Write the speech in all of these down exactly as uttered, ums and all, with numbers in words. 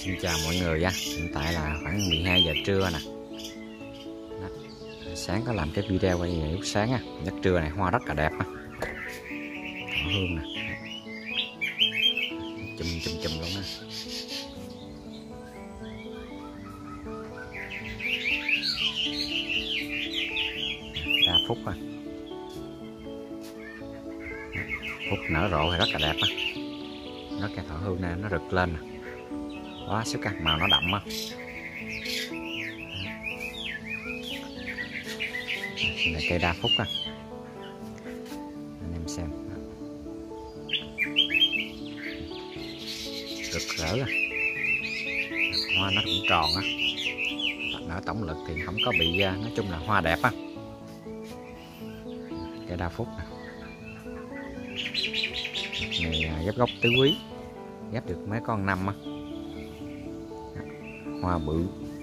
Xin chào mọi người nha. Hiện tại là khoảng mười hai giờ trưa nè. Đó. Sáng có làm cái video quay lúc sáng á, giấc trưa này hoa rất là đẹp á. Thỏ hương nè. Chùm chùm chùm luôn á. Đa phúc á. Phúc nở rộ thì rất là đẹp á. Nó cây thỏ hương này nó rực lên nè. Quá sức á, màu nó đậm á. Đây là cây đa phúc á, anh em xem rực rỡ á. Hoa nó cũng tròn á, nở tổng lực thì không có bị, nói chung là hoa đẹp á. Cây đa phúc nè, này ghép gốc tứ quý, ghép được mấy con năm á. Hoa bự.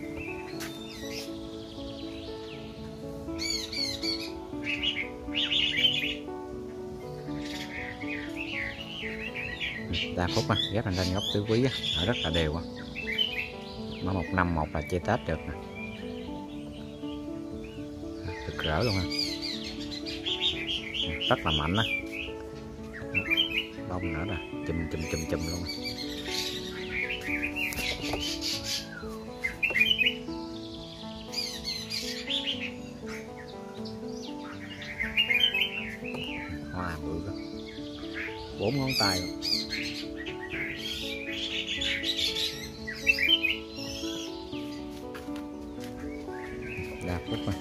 Đa phúc á, ghép thành lên gốc tứ quý á, ở rất là đều á. Mỗi một năm một là chơi Tết được nè. Rực rỡ luôn ha. Rất là mạnh á. Bông nữa nè, chùm chùm chùm chùm luôn á. Hoa bự đó. Bốn ngón tay luôn. Đa phúc á.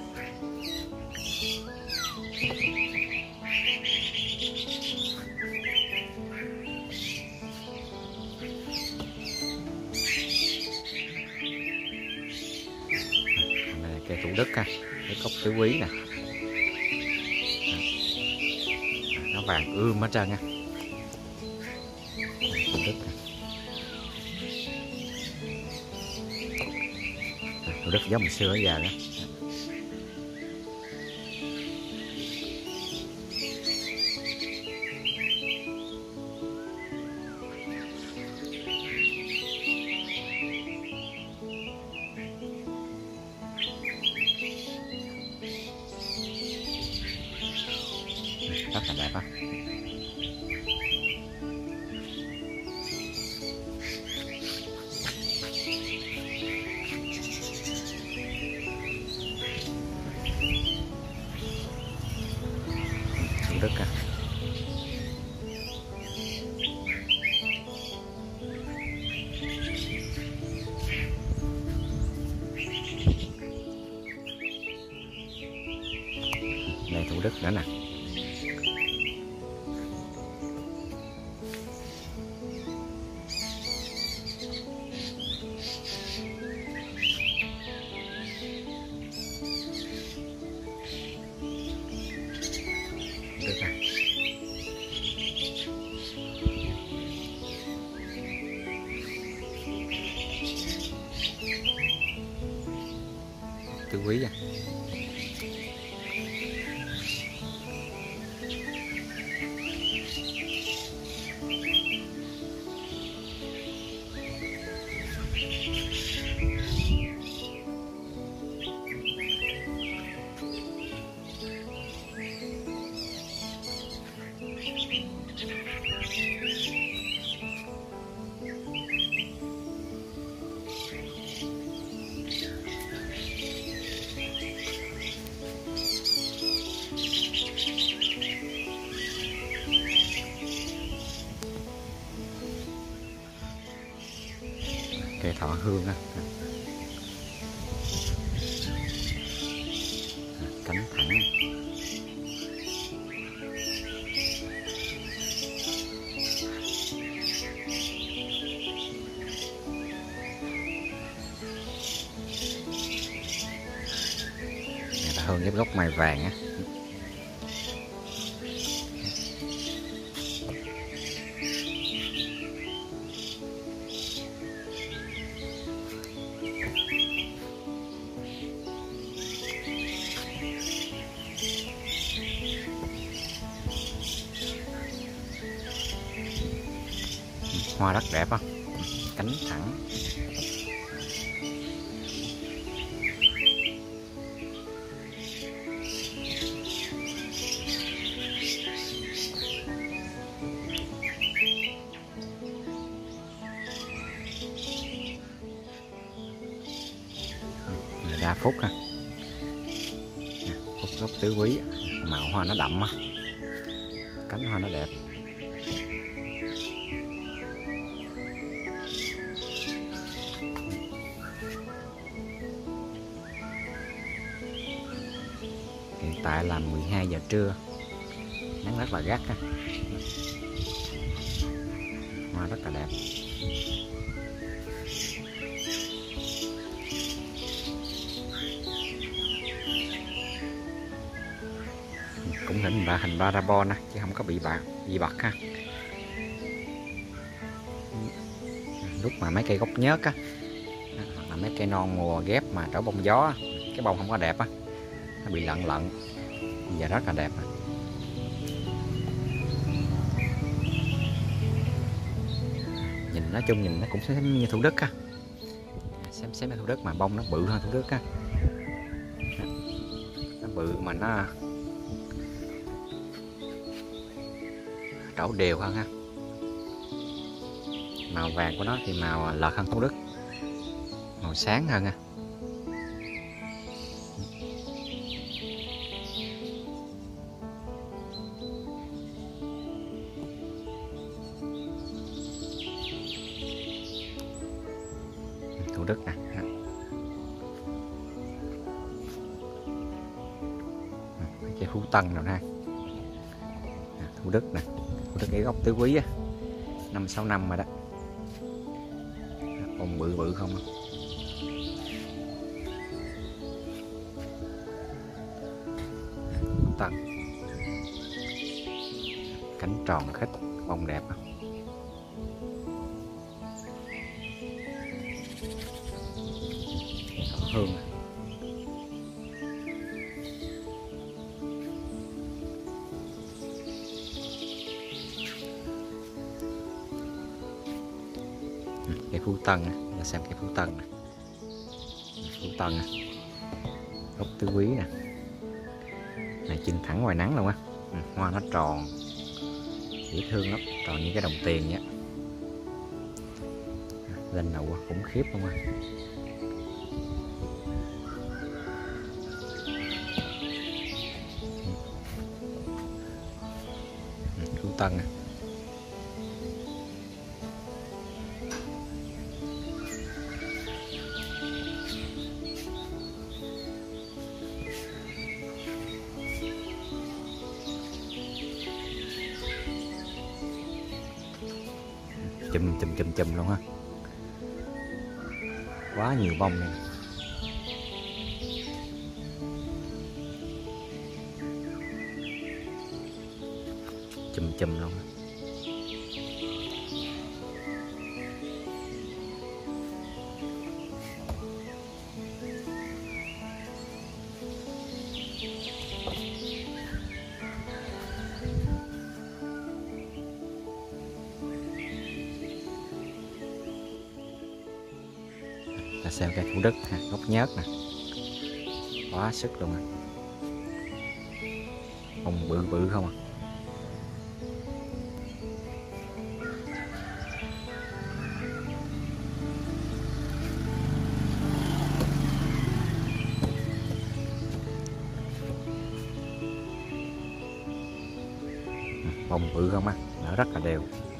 Này cây thủ đức ha, cái cốc tứ quý nè. Nó vàng ươm hết trơn nha. Thủ đức nè. Thủ đức giống hồi xưa ở giờ đó. Rất là đẹp á. Thủ đức á. Đây thủ đức nữa nè. Được rồi. Tứ quý à. Cây thỏ hương á. Cánh thẳng. Thỏ hương ghép gốc mày vàng á. Hoa rất đẹp á, cánh thẳng. ba phút ha. Phút gốc tứ quý, màu hoa nó đậm á, cánh hoa nó đẹp. Hiện tại là mười hai giờ trưa, nắng rất là gắt ha. Hoa rất là đẹp. Cũng hình là hình parabol á, chứ không có bị bạc bị bật ha. Lúc mà mấy cây gốc nhớt á, hoặc là mấy cây non mùa ghép mà trổ bông gió á, cái bông không có đẹp á, nó bị lận lận, giờ rất là đẹp. Nhìn nói chung nhìn nó cũng xem như Thủ Đức á, xem xem như Thủ Đức mà bông nó bự hơn Thủ Đức á, nó bự mà nó trổ đều hơn ha. Màu vàng của nó thì màu lợt hơn Thủ Đức, màu sáng hơn ha. Thủ Đức nè, cái Phú Tân rồi ha. Thủ Đức nè, Thủ Đức cái gốc tứ quý á, năm sáu năm rồi đó, bông bự bự không á. Phú Tân, cánh tròn khít, bông đẹp á. Hương à. Cây Phú Tân nè, là xem cây Phú Tân nè, Phú Tân nè, gốc tứ quý nè, này chinh thẳng ngoài nắng luôn á. Hoa nó tròn, dễ thương lắm, tròn như cái đồng tiền vậy. Lên nụ khủng khiếp luôn á. Phú Tân nè. Chùm chùm chùm chùm luôn ha, quá nhiều bông này. Chùm chùm luôn. Ta xem cây Thủ Đức ha, gốc nhớt nè, quá sức luôn à. Bông bự bự không à. Bông bự không á, nở rất là đều.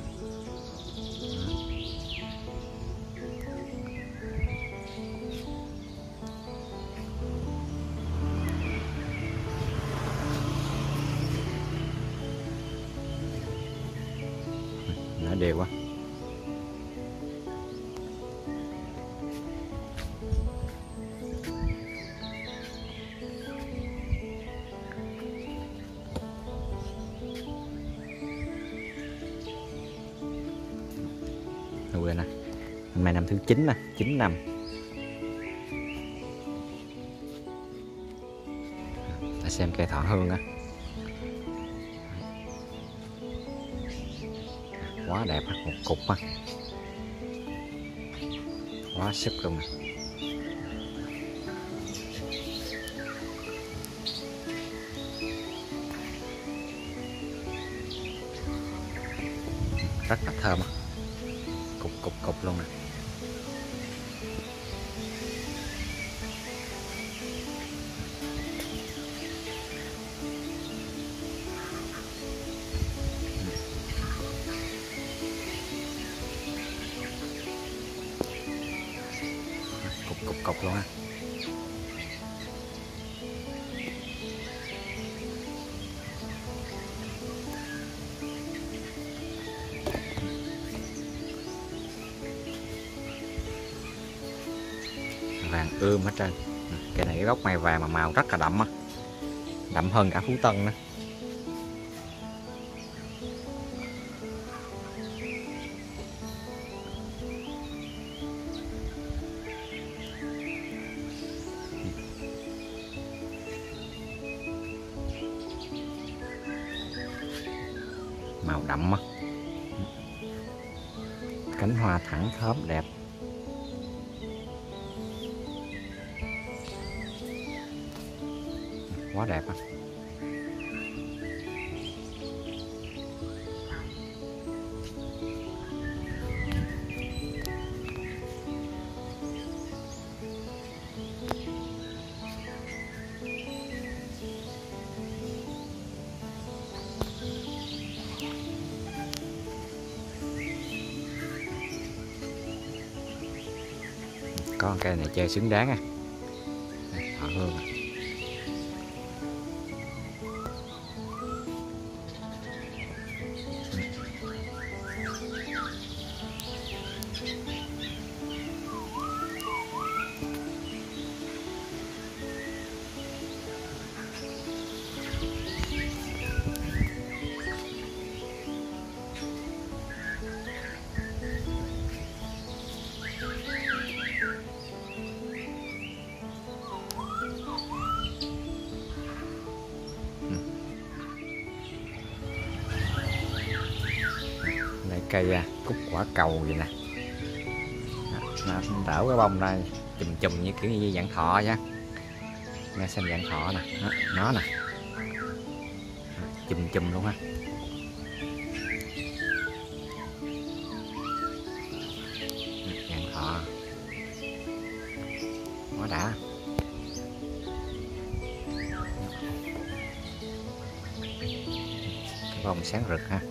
Nở đều quá. Rồi nè, hôm nay năm thứ chín nè, chín năm. Ta xem cây thọ hương á, quá đẹp, một cục á, quá sức luôn nè. Rất là thơm á, cục cục cục luôn nè. cục luôn ha. Vàng ươm hết trơn. Cái này cái gốc mai vàng mà màu rất là đậm á, đậm hơn cả Phú Tân nữa. Màu đậm á, cánh hoa thẳng thớm đẹp. Quá đẹp á. Con cây này chơi xứng đáng á. Họ hương à. Cây cúc quả cầu vậy nè, nó đỡ cái bông ra chùm chùm như kiểu như dạng thọ nha. Nghe xem dạng thọ nè, nó, nó nè, chùm chùm luôn ha. Dạng thọ quá đã. Cái bông sáng rực ha.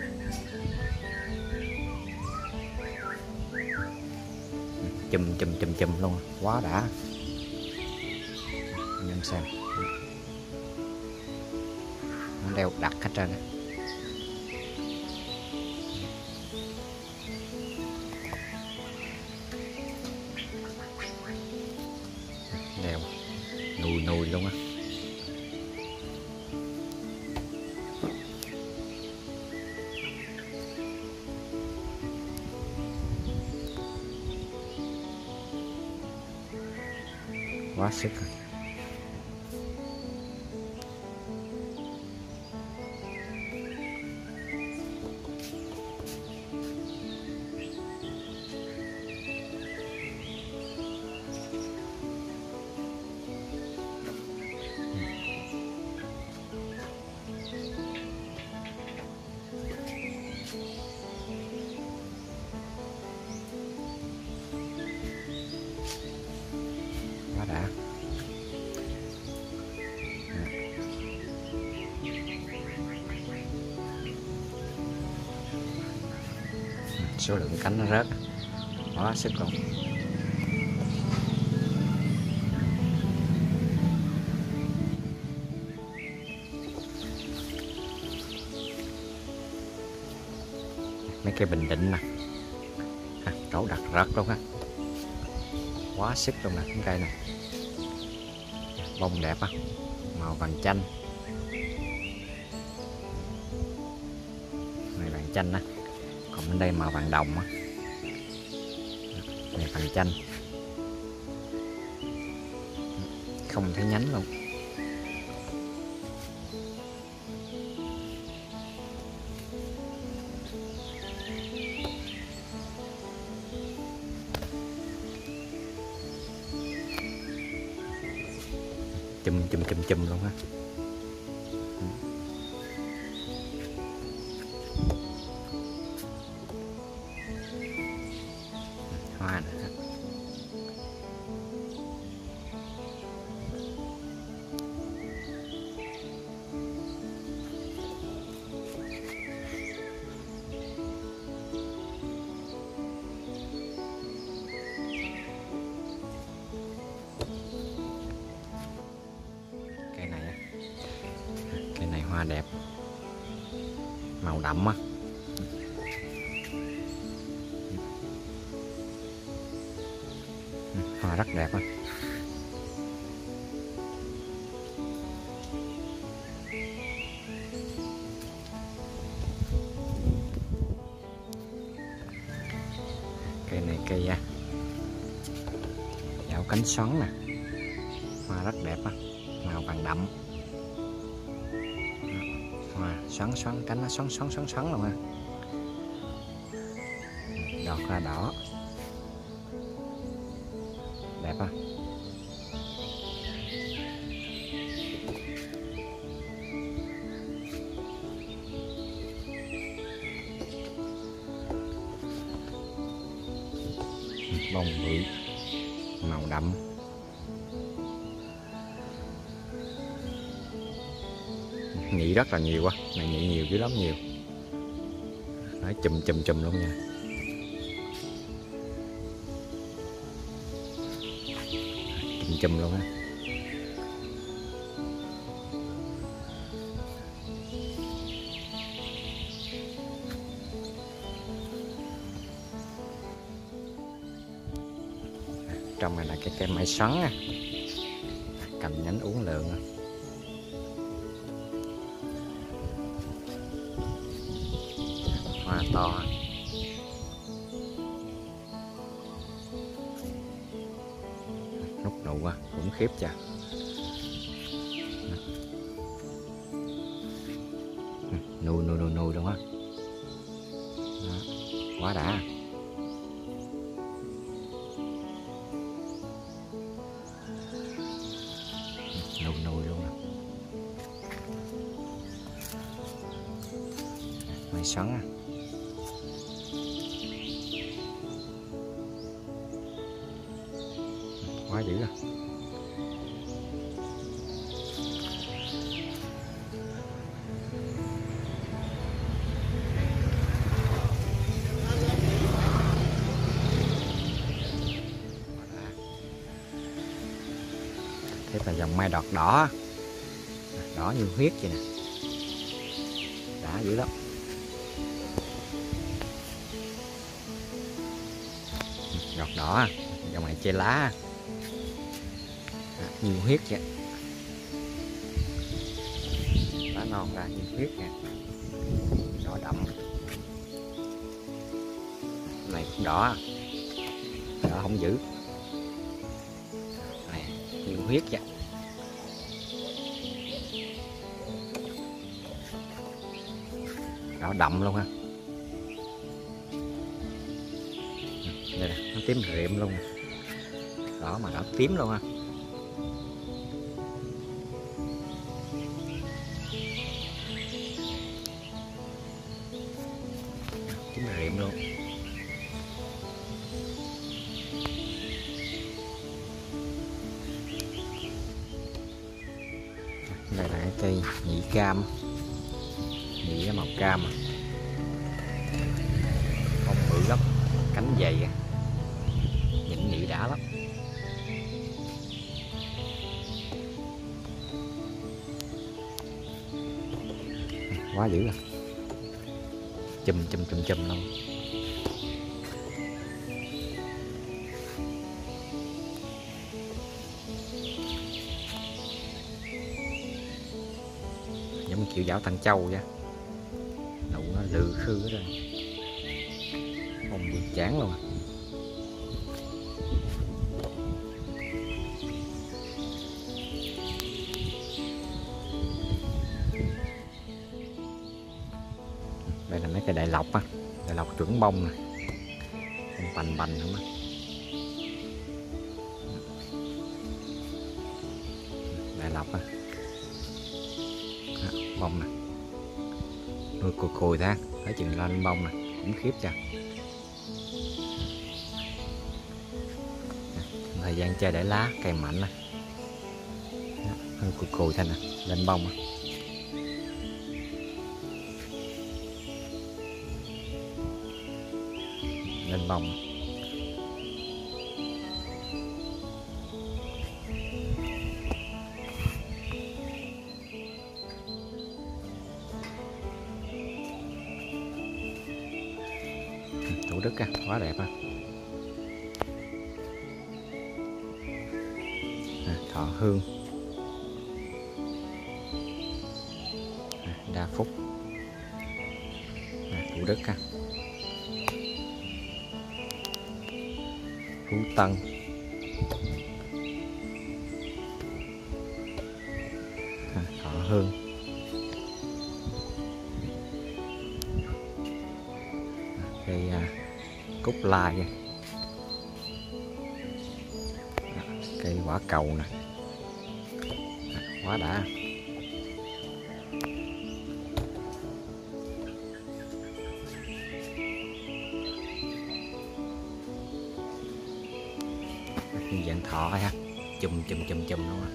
Chùm chùm chùm chùm luôn, quá đã. Anh em xem, nó đeo đặt hết trơn. Đeo nùi nùi luôn á. Quá sức rồi. Quá đã. Số lượng cánh nó rớt quá sức luôn. Mấy cây bình định nè, trổ đặt rớt luôn á, quá sức luôn nè. Cái cây này bông đẹp á, màu vàng chanh. Này vàng chanh á, còn bên đây màu vàng đồng á. Này vàng chanh, không thấy nhánh luôn. Chùm chùm chùm chùm luôn á. Hoa nữa. Hoa đẹp, màu đậm á, hoa rất đẹp á. Cây này cây à, dạo cánh xoắn nè, hoa rất đẹp á, màu vàng đậm, hoa xoắn xoắn, cánh nó xoắn xoắn xoắn xoắn luôn ha, đọt ra đỏ, đẹp á. Bông bự, màu đậm, nhị rất là nhiều quá, này nhị nhiều dữ lắm, nhiều, nói chùm chùm chùm luôn nha. Chùm chùm luôn á. Trong này là cái cây mai xoắn á, cành nhánh uốn lượn á. Hoa to, nút nụ quá, khủng khiếp chưa. Nùi nùi nùi nùi luôn á, quá đã. Nùi nùi luôn nè, mai xoắn á. Quá dữ à. Thế là dòng mai đọt đỏ, đỏ như huyết vậy nè, đã dữ lắm. Đọt đỏ, dòng này che lá, như huyết vậy, lá non ra như huyết nè, đỏ đậm. Này cũng đỏ, đỏ không dữ, này như huyết vậy. Đỏ đậm luôn ha. Đây nè, nó tím rịm luôn nè, đỏ mà đỏ tím luôn ha. Tím rịm luôn. Đây là cái cây nhị cam, nhị màu cam, bông bự lắm, cánh dày, nhịn nhị đã lắm. Quá dữ rồi, chùm chùm chùm chùm luôn. Giống kiểu dạo thằng trâu vậy, nụ nó lừ khư hết rồi, bông bự chán luôn. Đây là mấy cây đại lộc á, đại lộc chuẩn bông nè, bông bành bành không á. Đại lộc á, bông nè, nuôi cùi cùi ra, thấy chừng lên bông nè, khủng khiếp chưa. Thời gian chơi để lá, cây mạnh nè, nuôi cùi cùi thanh nè, lên bông á. Lên bông. Đức á, quá đẹp á. À, Thọ Hương, à, Đa Phúc, à, Thủ Đức á, Phú Tân, à, Thọ Hương, à, cây à, cúc lai, à, cây quả cầu nè, à, quá đã. Dạng thọ ha, chùm chùm chùm chùm luôn á.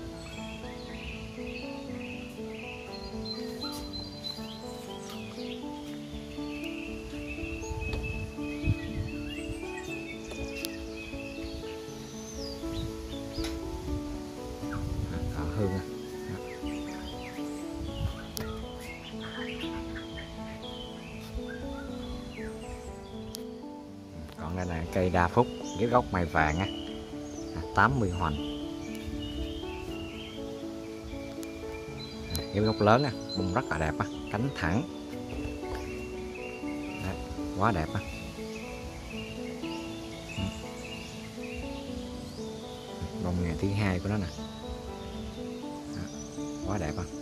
Thọ Hương á. Còn đây là cây Đa Phúc, ghép gốc mày vàng á, tám mươi hoành. Ghép gốc lớn á, bông rất là đẹp á, cánh thẳng. Đấy, quá đẹp á. Bông ngày thứ hai của nó nè. Đó, quá đẹp á.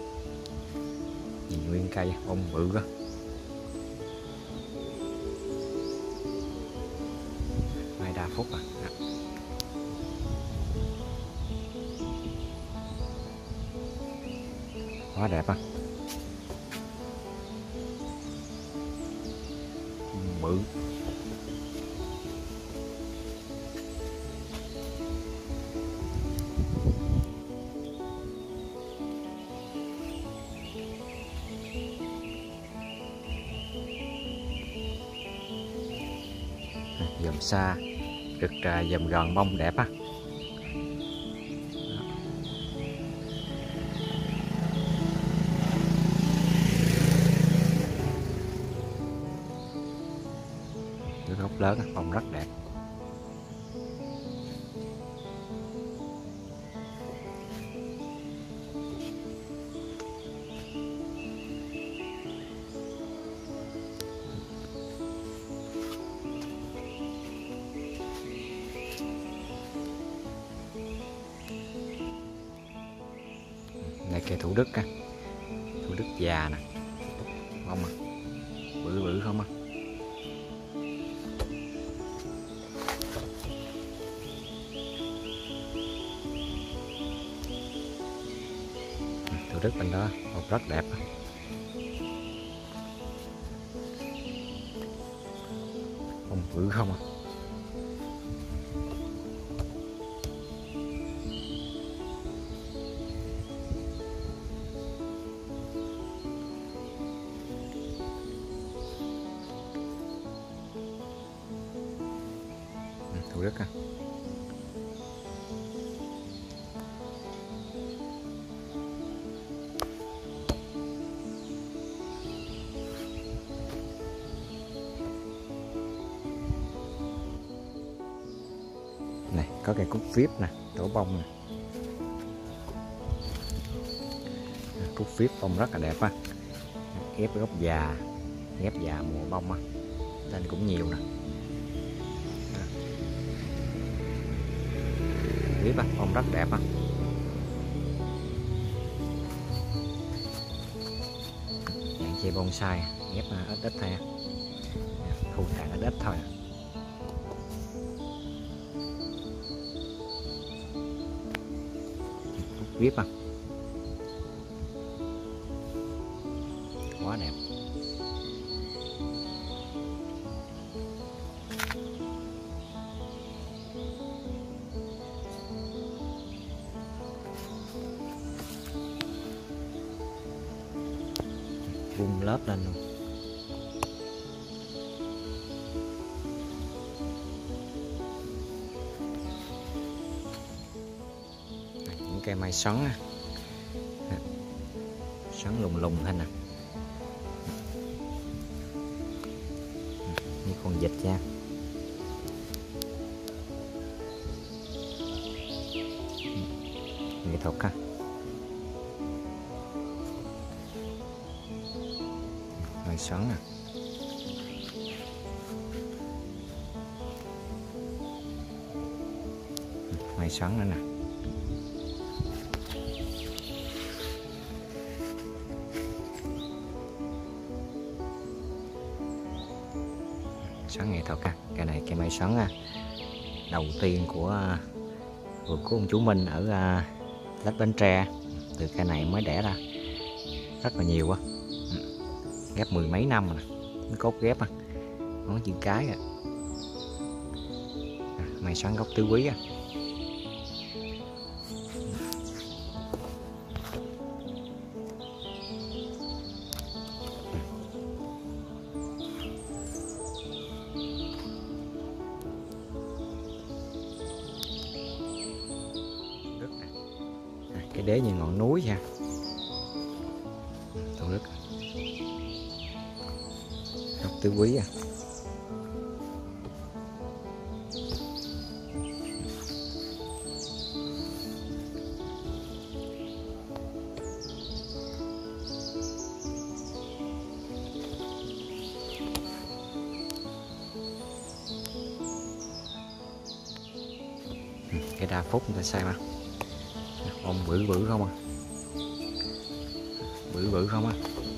Nhìn nguyên cây bông bự quá. Mai Đa Phúc à. Đó. Quá đẹp á. Bự. Dòm xa rực rà, dòm gòn bông đẹp á. Gốc lớn, bông rất đẹp. Này cây Thủ Đức á, Thủ Đức già nè, bông à, bự bự không á. Thủ Đức bên đó bông rất đẹp á. Bông bự không à. Thủ Đức á. Này có cây cúc vip nè, tổ bông nè. Cúc vip bông rất là đẹp á. Ghép gốc già, ghép già mùa bông á, nên cũng nhiều nè. Vip á, bông rất đẹp á. Dạng chơi bonsai, ghép ít ít thôi, thu tàn ít ít thôi. Vip á, quá đẹp. Vung lớp lên luôn. Những cây mai xoắn á, xoắn lùng lùng thôi nè. Như con vịt nha. Nghệ thuật ha. Hơi xoắn nè. Hơi xoắn nữa nè. Xoắn nghệ thuật ha. Cái này cái máy xoắn đầu tiên của vườn của ông chú Minh ở Lách Bến Tre. Từ cái này mới đẻ ra rất là nhiều á, ghép mười mấy năm rồi, cốt ghép á, ngón chân cái à. Máy xoắn gốc tứ quý á. Cái đế như ngọn núi nha. Thủ Đức gốc tứ quý à. Cái đa phúc người ta xem mà ông bự bự không à, bự bự không à.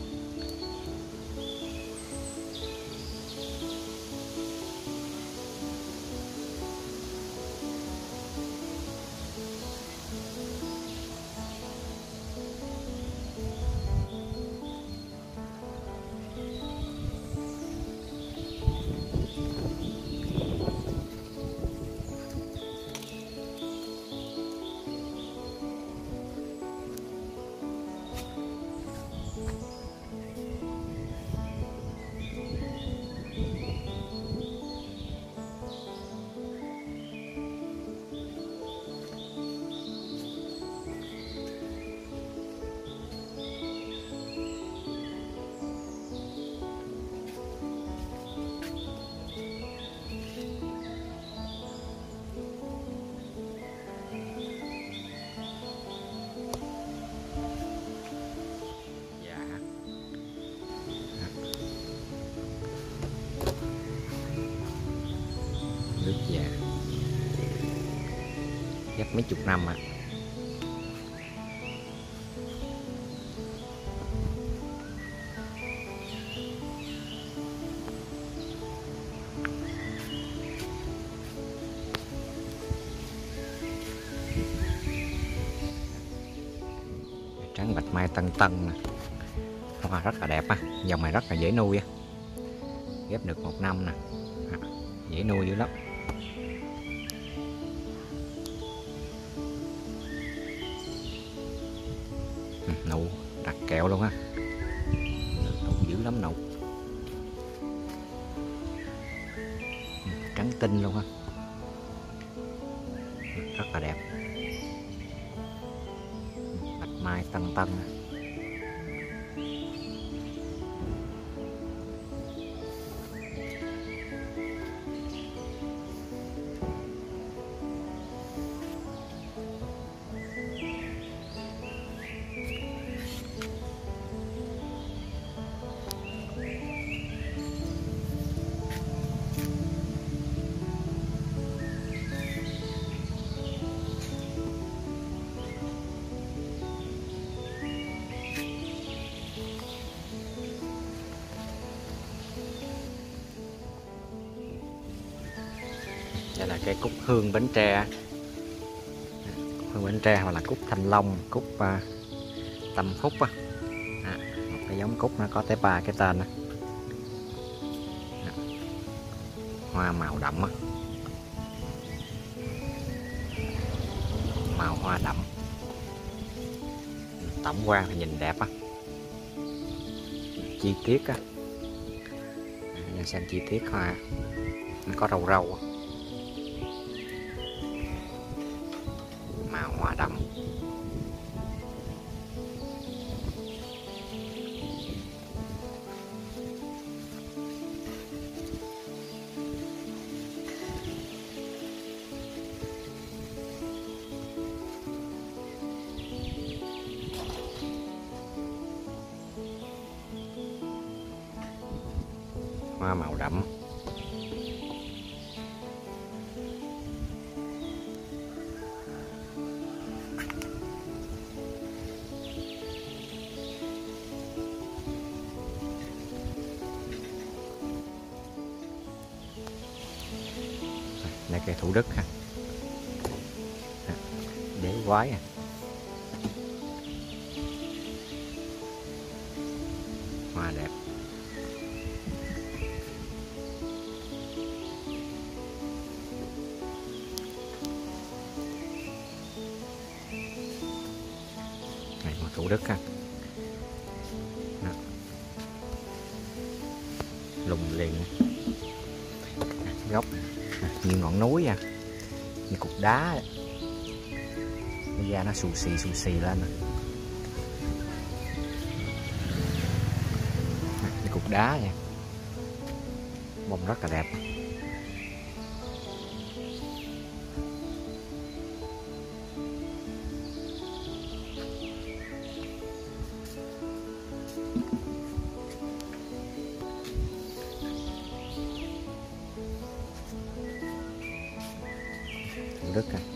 Nước già ghép mấy chục năm à. Trắng bạch mai tân tân nè, hoa rất là đẹp á, dòng này rất là dễ nuôi á, ghép được một năm nè, dễ nuôi dữ lắm. Nụ đặt kẹo luôn á, nụ dữ lắm nụ, trắng tinh luôn á, rất là đẹp. Bạch mai tân tân à. Đây là cây cúc hương Bến Tre, hương Bến Tre hoặc là cúc Thanh Long, cúc uh, Tâm Phúc á. À, một cái giống cúc nó có tới ba cái tên á. À, hoa màu đậm á, màu hoa đậm, tổng quan thì nhìn đẹp á, chi tiết á, à, xem chi tiết hoa, nó có râu râu á. Màu hoa đậm, hoa màu đậm. Đây cây thủ đức ha, đế quái à. Hoa đẹp. Này hoa thủ đức ha. Đó. Lùng liền gốc như ngọn núi à, như cục đá, cái da nó xù xì xù xì lên nè, như cục đá vậy. Bông rất là đẹp. Thủ đức à.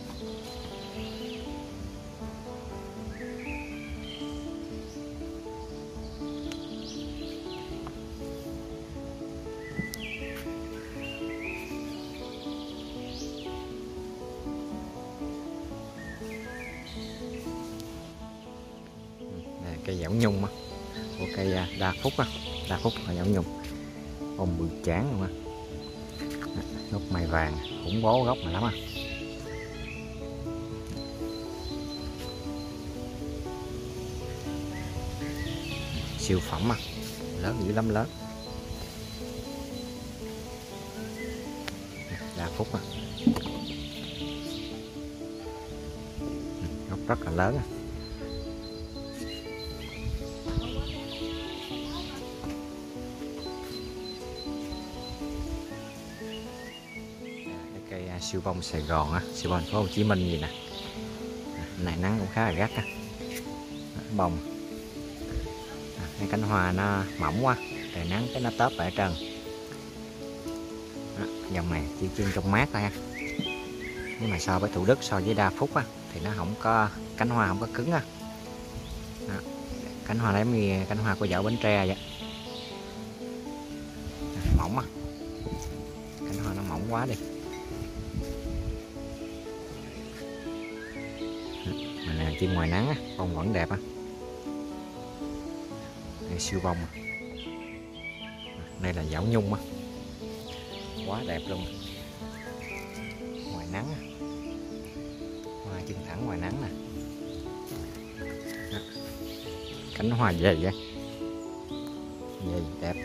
Đây, cây dẻo nhung á, của cây đa phúc á, đa phúc là dẻo nhung, bông bự chán luôn á, gốc mai vàng, khủng bố gốc này lắm á. Siêu phẩm à, lớn dữ lắm, lớn. Đa phúc à, gốc rất là lớn à. Cái cây siêu bông Sài Gòn á, siêu bông thành phố Hồ Chí Minh gì nè, này nắng cũng khá là gắt á, bông. Cái cánh hoa nó mỏng quá, trời nắng cái nó tớp ở trơn. Đó, dòng này chỉ chuyên trong mát thôi ha. Nhưng mà so với Thủ Đức, so với Đa Phúc á, thì nó không có, cánh hoa không có cứng á. Đó, cánh hoa giống như cánh hoa của dạo Bến Tre vậy. Đó, mỏng á, cánh hoa nó mỏng quá đi. Mà nè, chim ngoài nắng á, bông vẫn đẹp á. Đây, siêu bông. Đây là dảo nhung á, quá đẹp luôn. Ngoài nắng á, hoa chân thẳng ngoài nắng nè. Đó. Cánh hoa dày á, dày đẹp.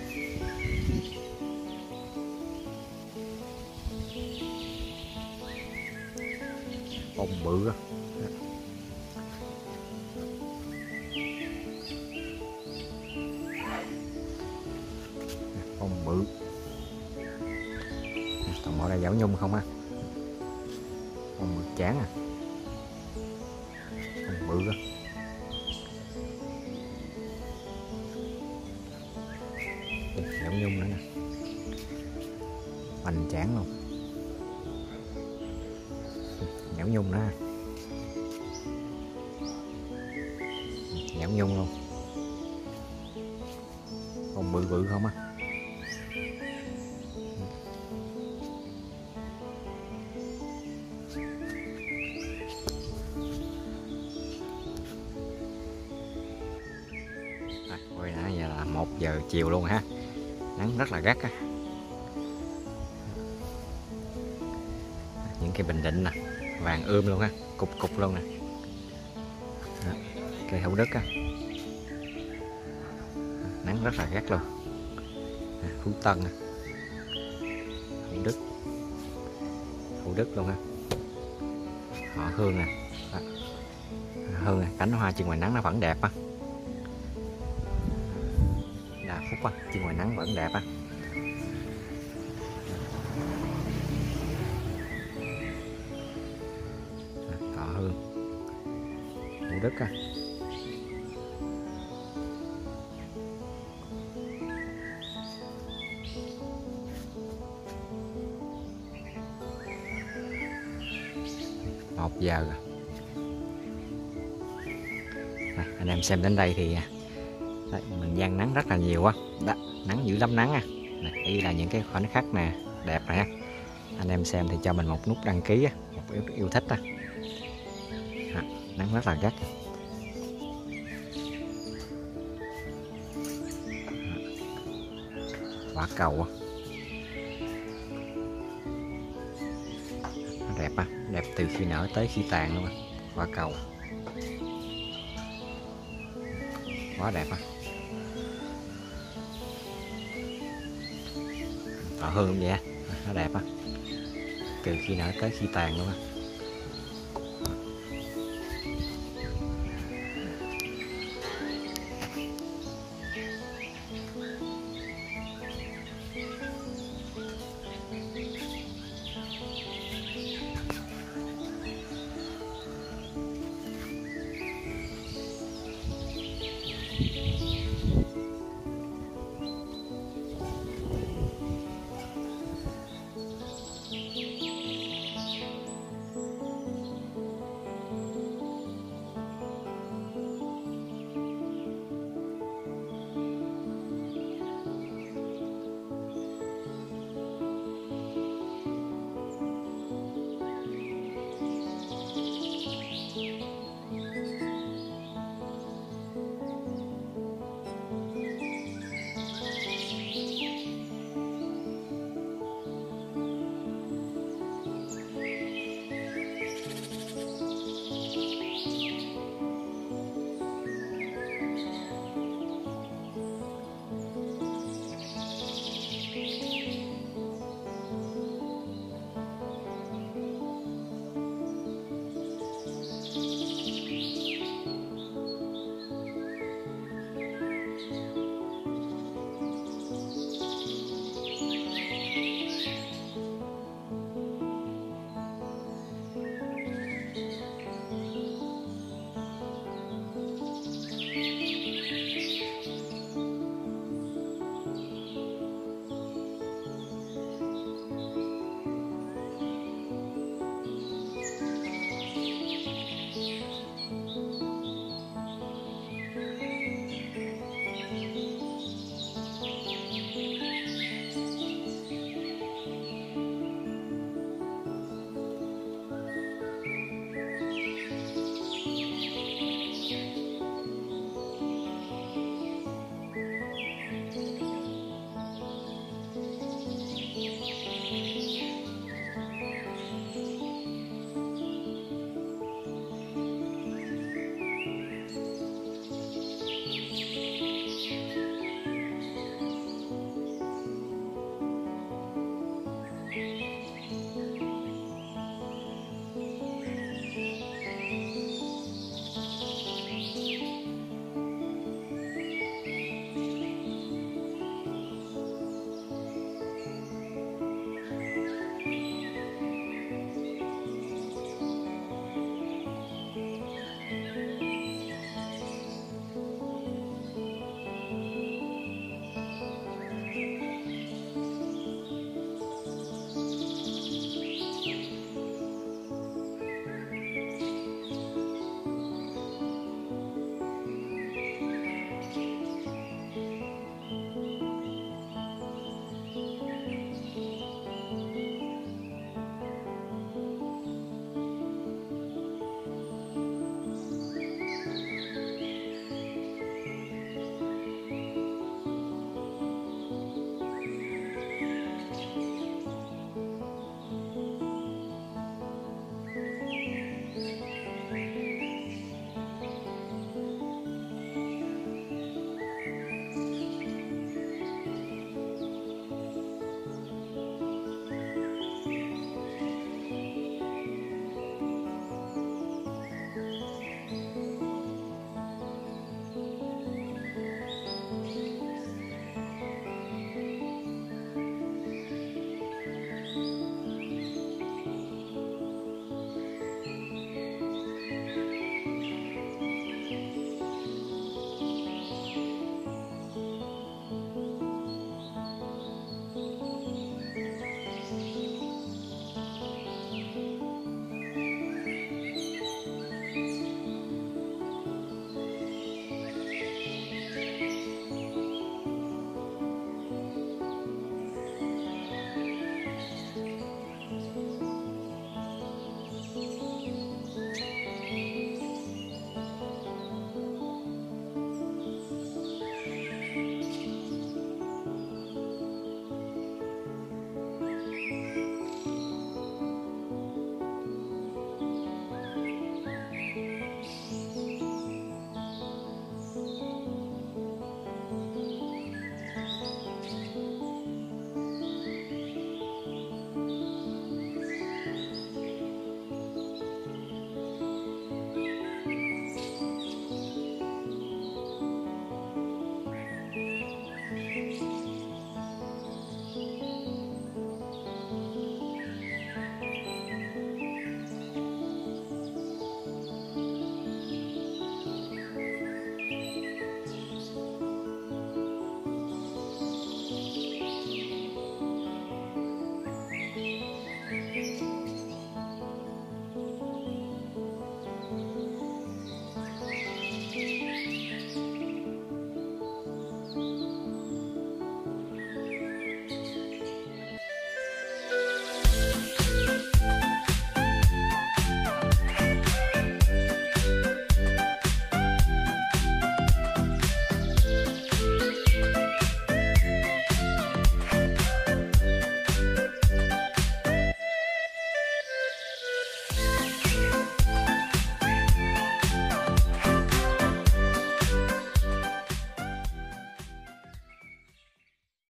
Bông bự á. Bông bự. Toàn bộ là dảo nhung không á. Bông bự chán à. Bông bự á. Dảo nhung nữa nè. Hoành chán luôn. Dảo nhung nữa. Dảo nhung luôn. Bông bự bự không á. Ôi nãy giờ là một giờ chiều luôn ha, nắng rất là gắt á. Những cây Bình Định nè, vàng ươm luôn ha, cục cục luôn nè. Đó, cây Thủ Đức á, nắng rất là gắt luôn. À, Phú Tân nè, Thủ Đức, Thủ Đức luôn ha. Họ Hương nè, à, Hương nè, cánh hoa trên ngoài nắng nó vẫn đẹp á. Đa Phúc á, trên ngoài nắng vẫn đẹp á. Thọ Hương, Thủ Đức á. một giờ rồi. Đây, anh em xem đến đây thì đấy, mình gian nắng rất là nhiều quá, đó, nắng dữ lắm nắng à. Đây là những cái khoảnh khắc nè đẹp nè. Anh em xem thì cho mình một nút đăng ký, một yêu, yêu thích. À, nắng rất là gắt. Quả cầu đẹp á, đẹp từ khi nở tới khi tàn luôn á. Quả cầu quá đẹp á. Tỏ hương vậy á, nó đẹp á, từ khi nở tới khi tàn luôn á.